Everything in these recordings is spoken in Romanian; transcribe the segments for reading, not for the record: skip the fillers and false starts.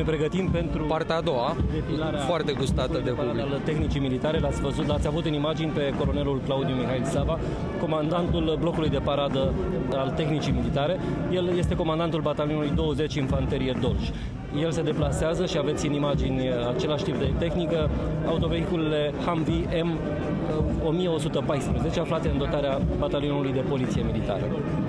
Ne pregătim pentru partea a doua, foarte gustată de public. Al tehnicii militare, l-ați văzut, l-ați avut în imagini pe colonelul Claudiu Mihail Sava, comandantul blocului de paradă al tehnicii militare. El este comandantul batalionului 20 Infanterie Dolj. El se deplasează și aveți în imagini același tip de tehnică, autovehiculele Humvee M1114, aflate în dotarea batalionului de poliție militară.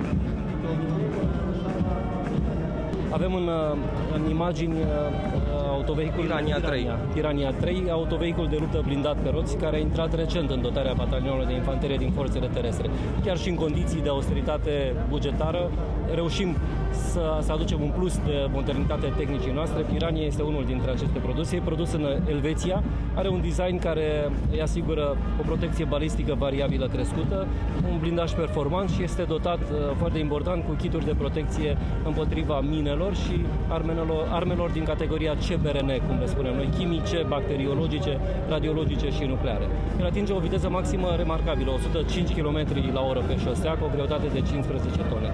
Avem în imagini autovehiculul Pirania 3, autovehicul de luptă blindat pe roți, care a intrat recent în dotarea batalionului de infanterie din forțele terestre. Chiar și în condiții de austeritate bugetară, reușim să aducem un plus de modernitate tehnicii noastre. Pirania este unul dintre aceste produse. E produs în Elveția, are un design care îi asigură o protecție balistică variabilă crescută, un blindaj performant și este dotat, foarte important, cu kituri de protecție împotriva minelor și armelor din categoria CBRN, cum le spunem noi, chimice, bacteriologice, radiologice și nucleare. El atinge o viteză maximă remarcabilă, 105 km la oră pe șosea, cu o greutate de 15 tone.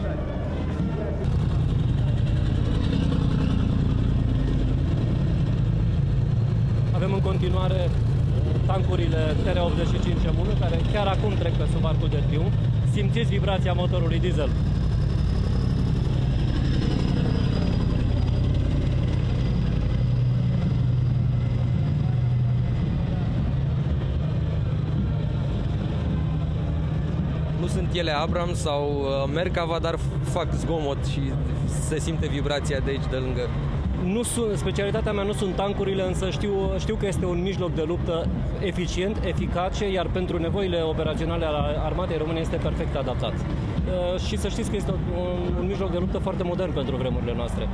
Avem în continuare tancurile TR-85M1, care chiar acum trec pe sub Arcul de Triunf. Simțiți vibrația motorului diesel. Nu sunt ele Abrams sau Merkava, dar fac zgomot și se simte vibrația de aici, de lângă. Specialitatea mea nu sunt tancurile, însă știu că este un mijloc de luptă eficient, eficace, iar pentru nevoile operaționale ale armatei române este perfect adaptat. Și să știți că este un mijloc de luptă foarte modern pentru vremurile noastre.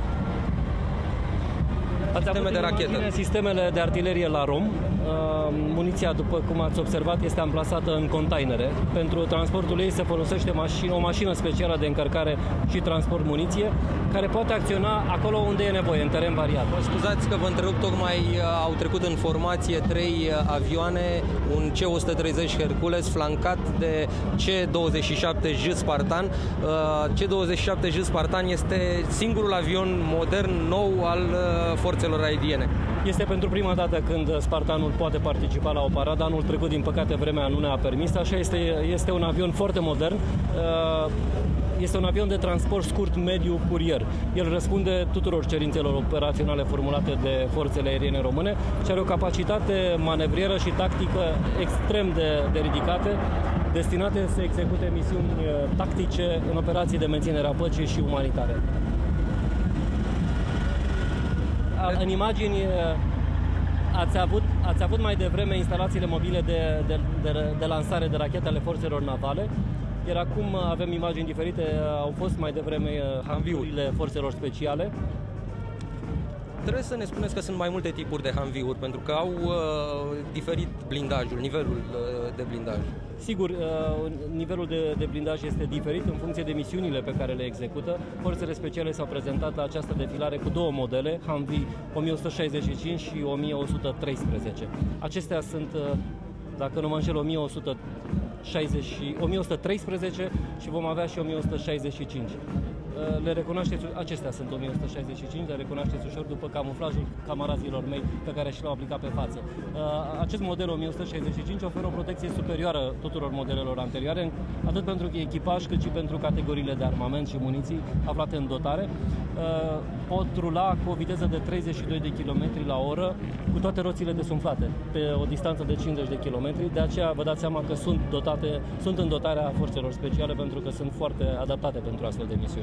Sistemele de artilerie la rom. Muniția, după cum ați observat, este amplasată în containere. Pentru transportul ei se folosește o mașină specială de încărcare și transport muniție, care poate acționa acolo unde e nevoie, în teren variat. Scuzați că vă întrerup, tocmai au trecut în formație 3 avioane, un C-130 Hercules flancat de C-27J Spartan. C-27J Spartan este singurul avion modern nou al forțelor aeriene. Este pentru prima dată când Spartanul poate participa la o paradă. Anul trecut, din păcate, vremea nu ne-a permis. Așa este un avion foarte modern. Este un avion de transport scurt, mediu, curier. El răspunde tuturor cerințelor operaționale formulate de forțele aeriene române și are o capacitate manevrieră și tactică extrem de ridicate, destinate să execute misiuni tactice în operații de menținere a păcii și umanitare. În imagini ați avut mai devreme instalațiile mobile de lansare de rachete ale forțelor navale, iar acum avem imagini diferite. Au fost mai devreme Humvee-urile forțelor speciale. Trebuie să ne spuneți că sunt mai multe tipuri de Humvee-uri, pentru că au diferit blindajul, nivelul de blindaj. Sigur, nivelul de blindaj este diferit în funcție de misiunile pe care le execută. Forțele speciale s-au prezentat la această defilare cu două modele, Humvee 1165 și 1113. Acestea sunt, dacă nu mă înșel, 1113 și vom avea și 1165. Le recunoașteți, acestea sunt 1165, le recunoașteți ușor după camuflajul camarazilor mei pe care și l-au aplicat pe față. Acest model 1165 oferă o protecție superioară tuturor modelelor anterioare, atât pentru echipaj cât și pentru categoriile de armament și muniții aflate în dotare. Pot rula cu o viteză de 32 de km la oră cu toate roțile desumflate pe o distanță de 50 de km. De aceea vă dați seama că sunt în dotarea forțelor speciale, pentru că sunt foarte adaptate pentru astfel de misiuni.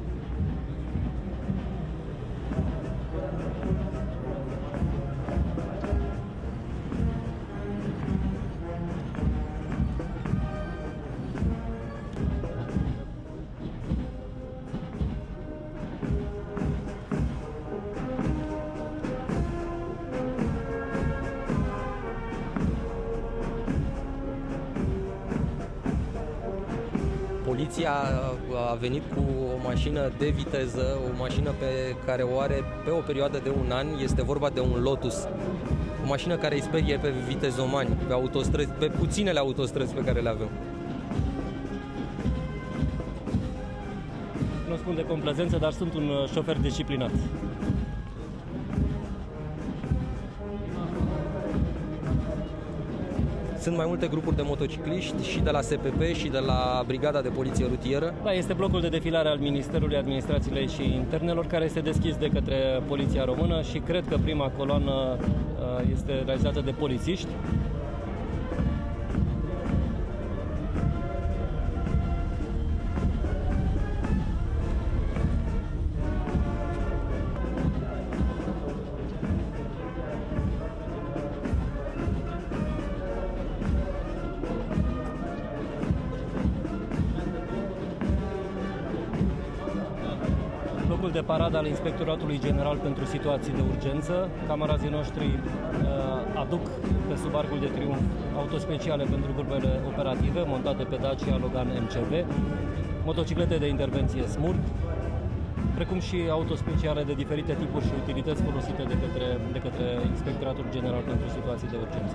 Poliția a venit cu o mașină de viteză, o mașină pe care o are pe o perioadă de un an. Este vorba de un Lotus. O mașină care îi sperie pe vitezomani, pe autostrăzi, pe puținele autostrăzi pe care le avem. Nu spun de complezență, dar sunt un șofer disciplinat. Sunt mai multe grupuri de motocicliști și de la SPP și de la Brigada de Poliție Rutieră. Da, este blocul de defilare al Ministerului Administrației și Internelor, care este deschis de către Poliția Română și cred că prima coloană este realizată de polițiști. De paradă al Inspectoratului General pentru Situații de Urgență. Camarazii noștri aduc pe sub Arcul de Triunf autospeciale pentru grupele operative montate pe Dacia Logan MCV, motociclete de intervenție SMURT, precum și autospeciale de diferite tipuri și utilități folosite de către Inspectoratul General pentru Situații de Urgență.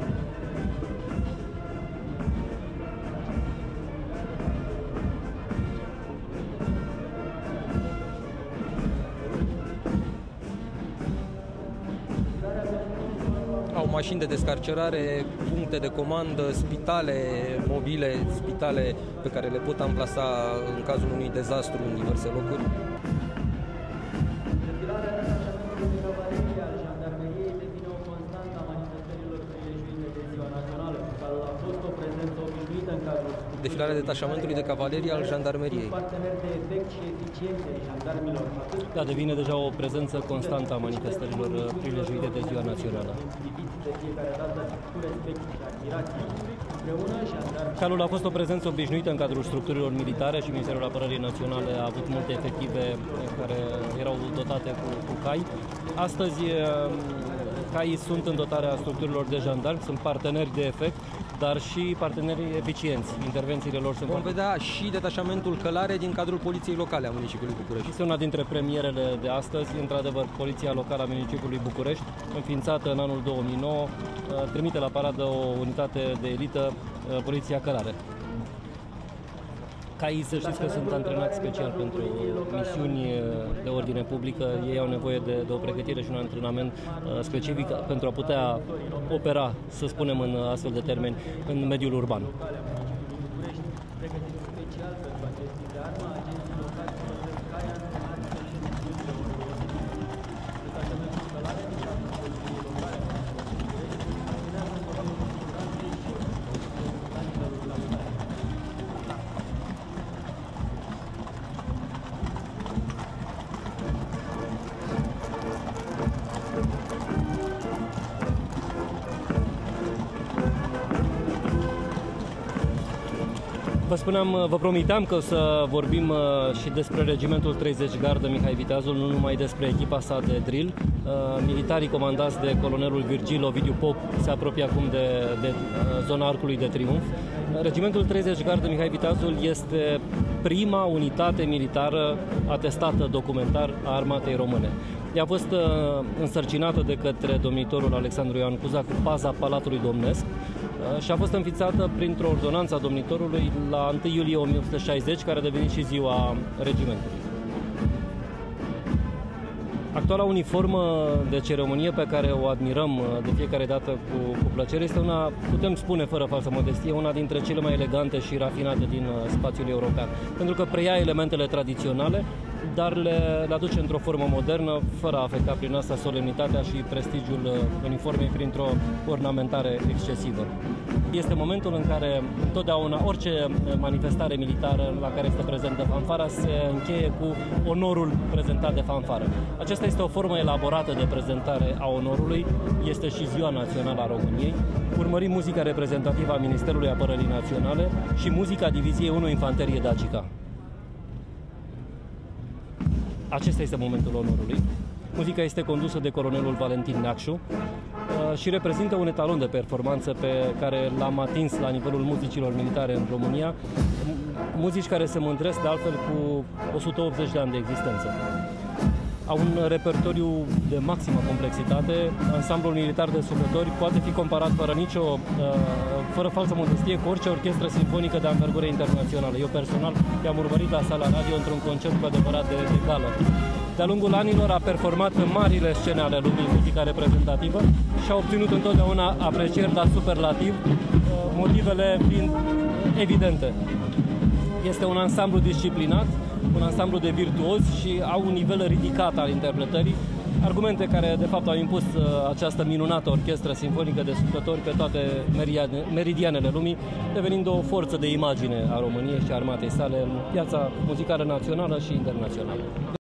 Mașini de descarcerare, puncte de comandă, spitale mobile, spitale pe care le pot amplasa în cazul unui dezastru în diverse locuri. Defilarea detașamentului de cavalerie al jandarmeriei. Da, devine deja o prezență constantă a manifestărilor prilejuite de Ziua Națională. Calul a fost o prezență obișnuită în cadrul structurilor militare și Ministerul Apărării Naționale a avut multe efective care erau dotate cu cai. Astăzi, caii sunt în dotarea structurilor de jandarmi, sunt parteneri de efect, dar și parteneri eficienți. Intervențiile lor sunt... Vom vedea și detașamentul călare din cadrul Poliției Locale a municipiului București. Este una dintre premierele de astăzi. Într-adevăr, Poliția Locală a municipiului București, înființată în anul 2009, trimite la paradă o unitate de elită, Poliția Călare. Caii, să știți că sunt antrenați special pentru misiuni de ordine publică. Ei au nevoie de o pregătire și un antrenament specific pentru a putea opera, să spunem în astfel de termeni, în mediul urban. Vă spuneam, vă promiteam că o să vorbim și despre regimentul 30 Gardă Mihai Viteazul, nu numai despre echipa sa de drill. Militarii comandați de colonelul Virgil Ovidiu Pop se apropie acum de zona Arcului de Triunf. Regimentul 30 Gardă Mihai Viteazul este prima unitate militară atestată documentar a Armatei Române. Ea a fost însărcinată de către domnitorul Alexandru Ioan Cuza cu paza Palatului Domnesc și a fost înființată printr-o ordonanță a domnitorului la 1 iulie 1860, care a devenit și ziua regimentului. Actuala uniformă de ceremonie pe care o admirăm de fiecare dată cu plăcere este una, putem spune fără falsă modestie, una dintre cele mai elegante și rafinate din spațiul european, pentru că preia elementele tradiționale, dar le aduce într-o formă modernă, fără a afecta prin asta solemnitatea și prestigiul uniformei printr-o ornamentare excesivă. Este momentul în care întotdeauna orice manifestare militară la care este prezentă fanfara se încheie cu onorul prezentat de fanfară. Aceasta este o formă elaborată de prezentare a onorului, este și Ziua Națională a României. Urmărim muzica reprezentativă a Ministerului Apărării Naționale și muzica Diviziei 1 Infanterie Dacica. Acesta este momentul onorului. Muzica este condusă de colonelul Valentin Neacșu și reprezintă un etalon de performanță pe care l-am atins la nivelul muzicilor militare în România, muzici care se mândresc de altfel cu 180 de ani de existență. Au un repertoriu de maximă complexitate. Ansamblul militar de suflători poate fi comparat fără falsă modestie cu orice orchestră sinfonică de anvergură internațională. Eu personal i-am urmărit la sala radio într-un concert cu adevărat de gală. De-a lungul anilor a performat în marile scene ale lumii muzica reprezentativă și a obținut întotdeauna aprecieri la superlativ, motivele fiind evidente. Este un ansamblu disciplinat, un ansamblu de virtuozi și au un nivel ridicat al interpretării, argumente care de fapt au impus această minunată orchestră sinfonică de suflători pe toate meridianele lumii, devenind o forță de imagine a României și a armatei sale în piața muzicală națională și internațională.